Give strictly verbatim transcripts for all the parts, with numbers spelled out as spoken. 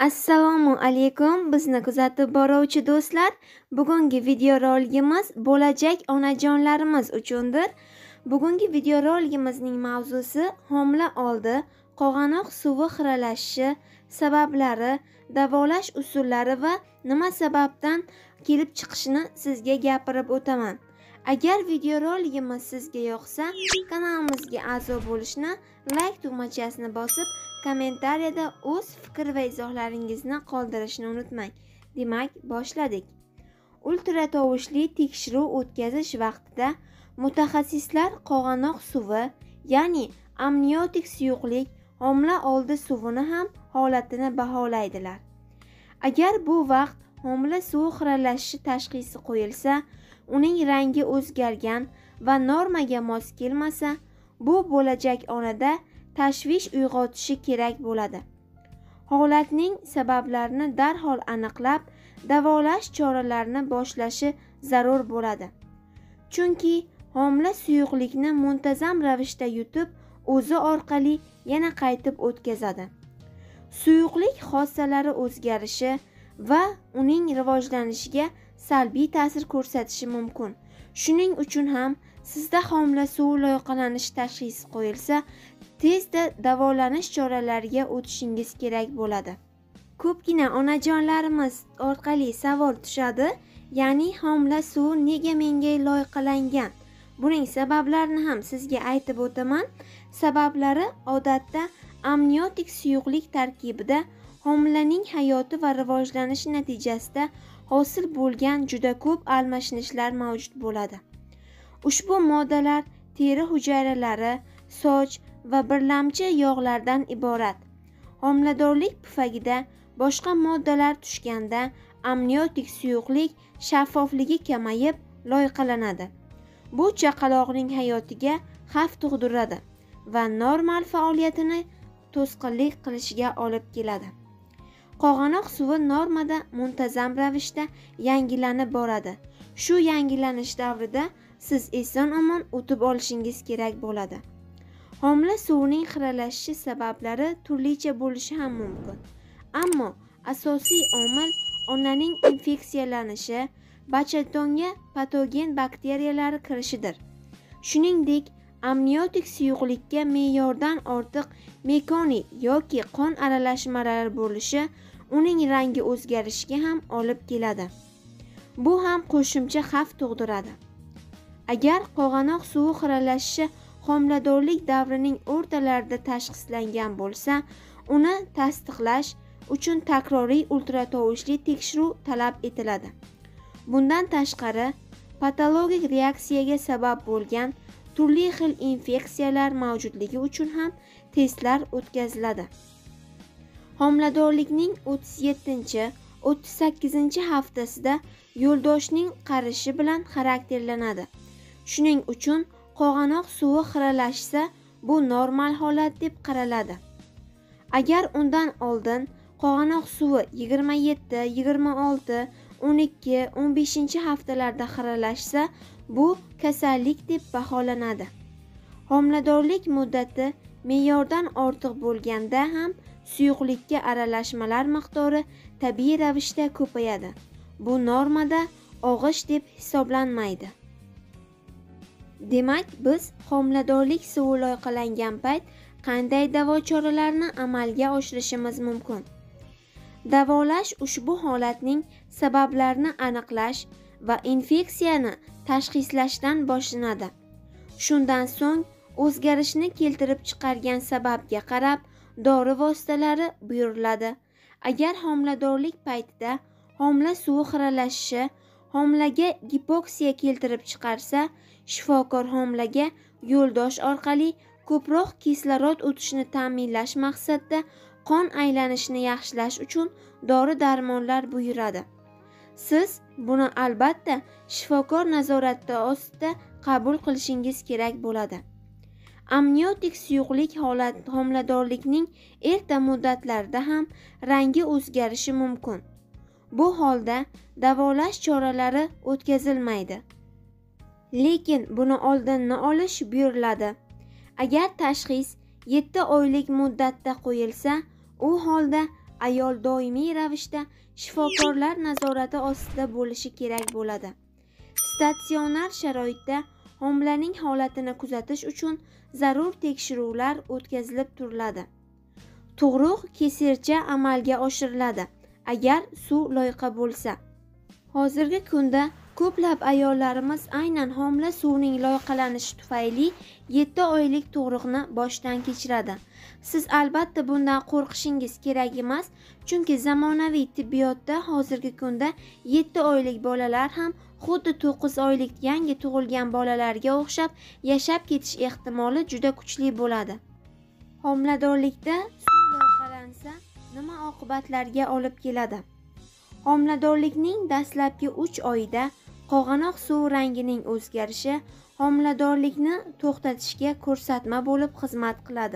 Assalomu alaykum, bizni kuzatib boruvchi do'stlar. Bugungi videoroligimiz bo'lajak onajonlarimiz uchundir. Bugungi videoroligimizning mavzusi homila oldi qog'anoq suvi xiralashishi, sabablari, davolash usullari va nima sababdan kelib chiqishini sizga gapirib o'taman. Agar videoroligimiz sizga yoqsa, kanalimizga a'zo bo'lishni, like tugmachasini bosib, kommentariyada o'z fikr va izohlaringizni qoldirishni unutmang. Demak, boshladik. Ultra tovushli tekshiruv o'tkazish vaqtida mutaxassislar qog'anoq suvi, ya'ni amniotik suyuqlik, homila oldi suvini ham holatini baholaydilar. Agar bu vaqt homila suvi xiralashishi tashxisi qo'yilsa, uning rangi o'zgargan va normaga mos kelmasa, bu bo'lajak onada tashvish uyg'otishi kerak bo'ladi. Holatning sabablarini darhol aniqlab, davolash choralarini boshlashi zarur bo'ladi. Chunki homila suyuqlikni muntazam ravishda yutib, o'zi orqali yana qaytib o'tkazadi. Suyuqlik xossalari o'zgarishi va uning rivojlanishiga salbiy ta'sir ko'rsatishi mumkin. Shuning uchun ham sizda homila suvi loyqalanishi tashxisi qo'yilsa, tezda davolanish choralariga o'tishingiz kerak bo'ladi. Ko'pgina onajonlarimiz orqali savol tushadi, ya'ni homila suvi nega menga loyqalangan? Buning sabablarini ham sizga aytib o'taman. Sabablari odatda amniotik suyuqlik tarkibida homilaning hayoti va rivojlanishi natijasida hosil bo'lgan juda ko'p almashinishlar mavjud bo'ladi. Ushbu moddalar teri hujayralari, soch va birlamchi yog'lardan iborat. Homiladorlik pufagida boshqa moddalar tushganda amniotik suyuqlik shaffofligi kamayib loyqalanadi. Bu chaqaloqning hayotiga xavf tug'diradi va normal faoliyatini to'sqinlik qilishiga olib keladi. Qog'anoq suvi normada muntazam ravishda yangilanib boradi. Shu yangilanish davrida siz eson-omon o'tib olishingiz kerak bo'ladi. Homila suvining xiralashishi sabablari turlicha bo'lishi ham mumkin. Ammo asosiy omil onaning infeksiyalanishi, bachadonga patogen bakteriyalar kirishidir. Shuningdek, amniotik suyuqlikka me'yordan ortiq mekoniy yoki qon aralashmalari bo'lishi uning rangi o'zgarishiga ham olib keladi. Bu ham qo'shimcha xavf tug'diradi. Agar qog'anoq suvi xiralashishi homiladorlik davrining o'rtalarida tashxislangan bo'lsa, uni tasdiqlash uchun takroriy ultratovushli tekshiruv talab etiladi. Bundan tashqari, patologik reaksiyaga sabab bo'lgan turli xil infeksiyalar mavjudligi uchun ham testlar o'tkaziladi. Homiladorlikning o'ttiz yettinchi o'ttiz sakkizinchi haftasida yo'ldoshning qarishi bilan xarakterlanadi. Shuning uchun qog'anoq suvi xiralashsa, bu normal holat deb qaraladi. Agar undan oldin qog'anoq suvi yigirma yetti, yigirma olti, o'n ikki, o'n beshinchi haftalarda xiralashsa, bu kasallik deb baholanadi. Homiladorlik muddati me'yordan ortiq bo'lganda ham suyuqlikka aralashmalar miqdori tabiiy ravishda ko'payadi. Bu normada og'ish deb hisoblanmaydi. Demak, biz homiladorlik suvi loyqalangan payt qanday davo choralarini amalga oshirishimiz mumkin? Davolash ushbu holatning sabablarini aniqlash va infeksiyani tashxislashdan boshlanadi. Shundan so'ng o'zgarishni keltirib chiqargan sababga qarab dori vositalari buyuriladi. Agar homiladorlik paytida homila suvi xiralashishi homilaga gipoksiya keltirib chiqarsa, shifokor homilaga yo'ldosh orqali ko'proq kislorod o'tishini ta'minlash maqsadida qon aylanishini yaxshilash uchun dori-darmonlar buyuradi. Siz buni albatta shifokor nazorati ostida qabul qilishingiz kerak bo'ladi. Amniotik suyuqlik holat homiladorlikning erta muddatlarida ham rangi o'zgarishi mumkin. Bu holda davolash choralari o'tkazilmaydi. Lekin buni oldinni olish buyuriladi. Agar tashxis yetti oylik muddatda qo'yilsa, u holda ayol doimiy ravishda shifokorlar nazorati ostida bo'lishi kerak bo'ladi. Statsionar sharoitda homilaning holatini kuzatish uchun zarur tekshiruvlar o'tkazilib turiladi. Tug'ruq kesircha amalga oshiriladi agar suv loyqa bo'lsa. Hozirgi kunda ko'plab ayollarimiz aynan homila suvining loyqalanishi tufayli yetti oylik tug'ruqni boshdan kechiradi. Siz albatta bundan qo'rqishingiz kerak emas, chunki zamonaviy tibbiyotda hozirgi kunda yetti oylik bolalar ham xuddi to'qqiz oylik yangi tug'ilgan bolalarga o'xshab yashab ketish ehtimoli juda kuchli bo'ladi. Homiladorlikda suv loyqalansa nima oqibatlarga olib keladi? Homiladorlikning dastlabki uch oyida qog'anoq suv rangining o'zgarishi homiladorlikni to'xtatishga ko'rsatma bo'lib xizmat qiladi.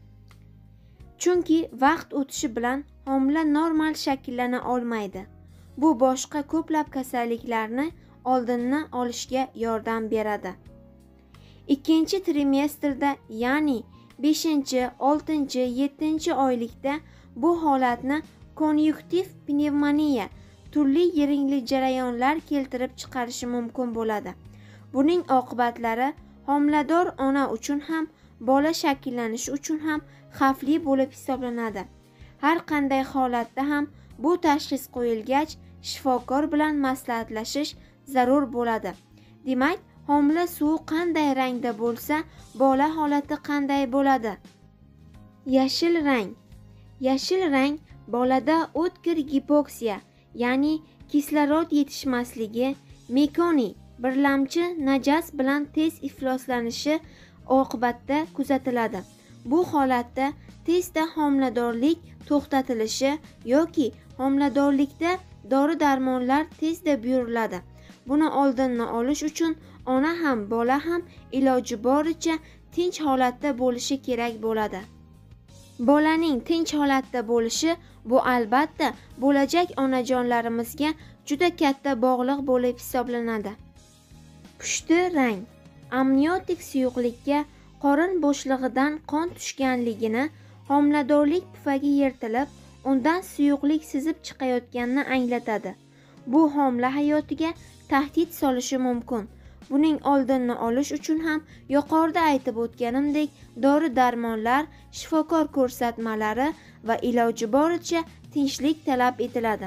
Chunki vaqt o'tishi bilan homila normal shakllana olmaydi. Bu boshqa ko'plab kasalliklarni oldini olishga yordam beradi. Ikkinchi trimestrda, ya'ni beshinchi, oltinchi, yettinchi oylikda bu holatni konyuktiv pnevmoniya, turli yiringli jarayonlar keltirib chiqarishi mumkin bo'ladi. Buning oqibatlari homilador ona uchun ham, bola shakllanishi uchun ham xavfli bo'lib hisoblanadi. Har qanday holatda ham bu tashxis qo'yilgach, shifokor bilan maslahatlashish zarur bo'ladi. Demak, homila suvi qanday rangda bo'lsa, bola holati qanday bo'ladi? Yashil rang. Yashil rang bolada o'tkir gipoksiya, ya'ni kislorod yetishmasligi, mekoniy, birlamchi najas bilan tez ifloslanishi oqibatida kuzatiladi. Bu holatda tezda homiladorlik to'xtatilishi yoki homiladorlikda dori-darmonlar tezda buyuriladi. Buni oldini olish uchun ona ham, bola ham iloji boricha tinch holatda bo'lishi kerak bo'ladi. Bolaning tinch holatda bo'lishi bu albatta bo'lajak onajonlarimizga juda katta bog'liq bo'lib hisoblanadi. Pushti rang. Amniotik suyuqlikka qorin bo'shlig'idan qon tushganligini, homiladorlik pufagi yirtilib, undan suyuqlik sizib chiqayotganini anglatadi. Bu homila hayotiga tahdid solishi mumkin. Buning oldini olish uchun ham yuqorida aytib o'tganimdek dori-darmonlar, shifokor ko'rsatmalari va iloji boricha tinchlik talab etiladi.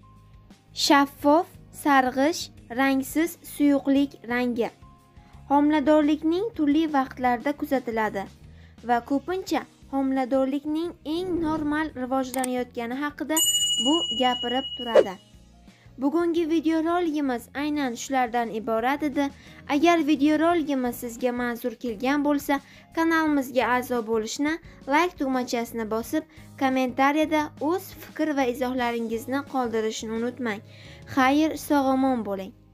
Shaffof, sarg'ish, rangsiz suyuqlik rangi homiladorlikning turli vaqtlarida kuzatiladi va ko'pincha homiladorlikning eng normal rivojlanayotgani haqida bu gapirib turadi. Bugungi videoroligimiz aynan shulardan iborat edi. Agar videoroligimiz sizga manzur kelgan bo'lsa, kanalimizga a'zo bo'lishni, like tugmachasini bosib, kommentariyada o'z fikr va izohlaringizni qoldirishni unutmang. Xayr, sog' omon bo'ling.